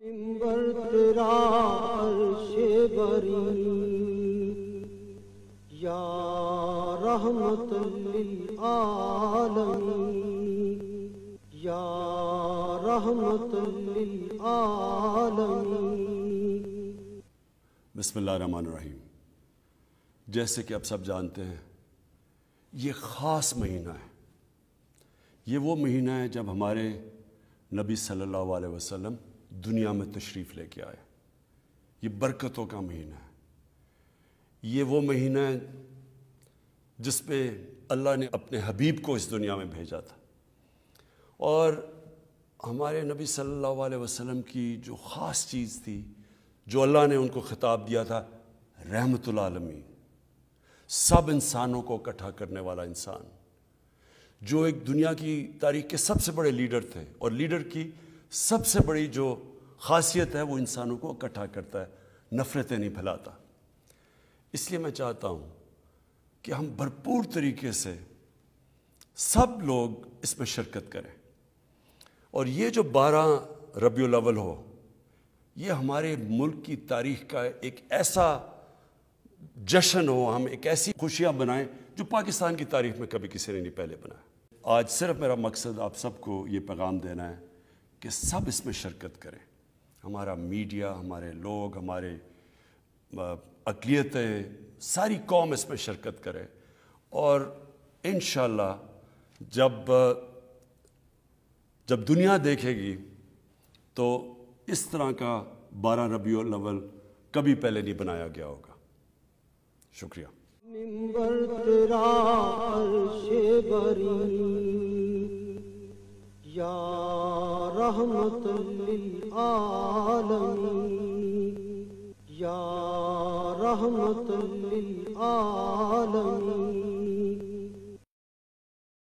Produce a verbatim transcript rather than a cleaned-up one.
منبر تیرا عرش بری یا رحمت للعالمین یا رحمت للعالمین۔ بسم اللہ الرحمن الرحیم۔ جیسے کہ آپ سب جانتے ہیں یہ خاص مہینہ ہے، یہ وہ مہینہ ہے جب ہمارے نبی صلی اللہ علیہ وسلم دنیا میں تشریف لے کے آئے۔ یہ برکتوں کا مہینہ ہے، یہ وہ مہینہ ہے جس پہ اللہ نے اپنے حبیب کو اس دنیا میں بھیجا تھا، اور ہمارے نبی صلی اللہ علیہ وسلم کی جو خاص چیز تھی، جو اللہ نے ان کو خطاب دیا تھا، رحمت العالمین، سب انسانوں کو اکٹھا کرنے والا انسان، جو ایک دنیا کی تاریخ کے سب سے بڑے لیڈر تھے، اور لیڈر کی سب سے بڑی جو خاصیت ہے وہ انسانوں کو اکٹھا کرتا ہے، نفرتیں نہیں پھیلاتا۔ اس لیے میں چاہتا ہوں کہ ہم بھرپور طریقے سے سب لوگ اس میں شرکت کریں، اور یہ جو بارہ ربیع الاول ہو، یہ ہمارے ملک کی تاریخ کا ایک ایسا جشن ہو، ہم ایک ایسی خوشیاں بنائیں جو پاکستان کی تاریخ میں کبھی کسی نے نہیں پہلے بنایا۔ آج صرف میرا مقصد آپ سب کو یہ پیغام دینا ہے کہ سب اس میں شرکت کریں، ہمارا میڈیا، ہمارے لوگ، ہمارے اقلیتیں، ساری قوم اس میں شرکت کرے، اور انشاءاللہ جب جب دنیا دیکھے گی تو اس طرح کا بارہ ربیع الاول کبھی پہلے نہیں بنایا گیا ہوگا۔ شکریہ۔ منبر تیرا عرش بری یا رحمت للعالمین یا رحمت للعالمین۔